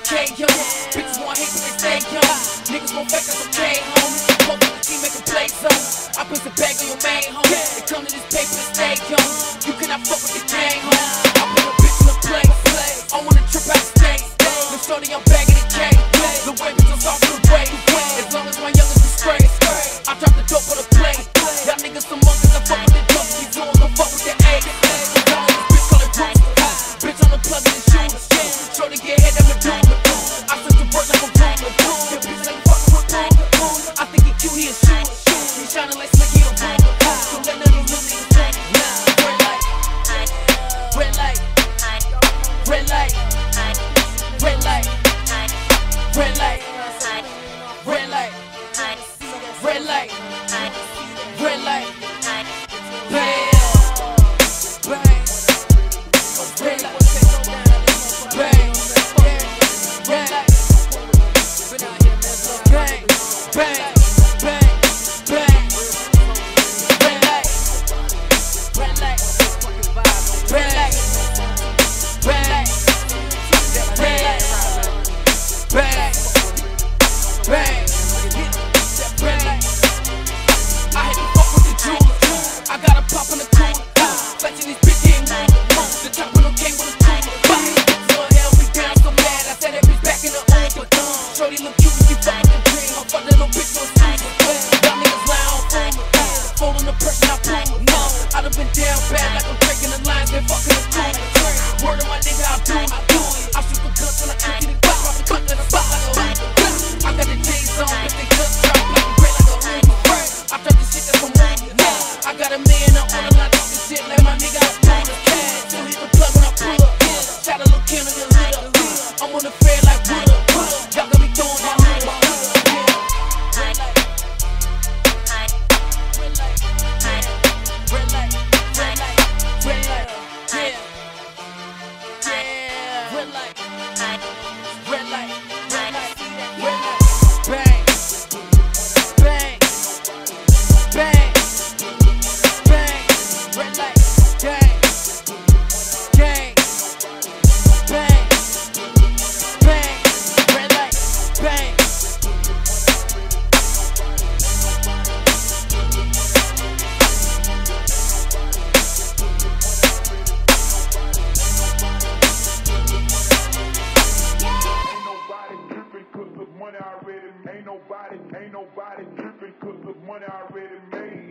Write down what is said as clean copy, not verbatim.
K, yo. Bitches want hate, but they stay young. Niggas gon' fake, that's okay, homie. Fuck with the team, make a play zone. I put the bag on your main, homie. They come to this paper and stay young. You cannot fuck with the gang, homie. I put a bitch in the play. I wanna trip out the state. Look shorty, I'm bagging the K. The way bitches off to the way. As long as my youngest is straight. I drop the dope on the plate. Y'all niggas some monkeys, I fuck with the dope. These hoes don't fuck with the A. Y'all on this bitch, call it Bruce. Bitch on the plug in the shoes. Shorty get head, I'm a dude. I switch to work like a broom. Your bitch ain't fucking with boom. I think he cute, he a shoot. He shining like Slicky or boom. So let none of these little niggas think. Red light. Red light. Red light. Red light. Red light. Red light. Red light. Red light. Bang. Bang. Red light. Bang. Red light. Bang. Bang. Bang. Bang. Red light. Red light. Red light. Red light. Red light. Bang. Bang. Red light. I had to fuck with the jeweler. I got a pop in the cooler. Flexing these bitch getting moved. The top when I came with a cooler. So hell we down so mad. I said that bitch back in the Uber. Shorty look cute, she fuck with the dream. I fuck that little bitch on street. Y'all niggas lie on phone. Folding the pressure, I pull. I done been down bad like I'm breaking the lines. Been fucking the cooler. Word of my nigga, I do it. I shoot the guns when I empty the box. I cut that spot like a Uber. I got the J's on, if they just drop like a great like a Uber. I drop the shit that's a movie. I got a man on the line talking shit like my nigga, I pull the cash. So hit the plug when I pull up. Shout a little Kim in the hood up. I'm on the fair like wood up. Y'all got me throwing my hood up. Red light. Red light. Red light. Red light. Red light. Yeah. Yeah. Red light. Red light. Red light. Red light. Bang. Bang. Bang. Bang. Red light. Gang. Gang. Bang. Bang. Red light. Bang. Ain't nobody tripping 'cause the money already made.